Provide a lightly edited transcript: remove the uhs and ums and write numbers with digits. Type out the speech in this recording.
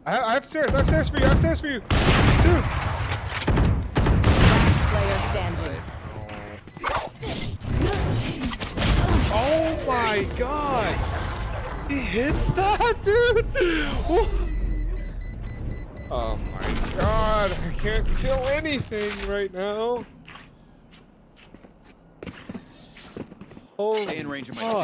I have stairs. I have stairs for you. I have stairs for you. Two. Player standing. Oh my god! He hits that, dude! Oh my god! I can't kill anything right now. Stay in range of my Holy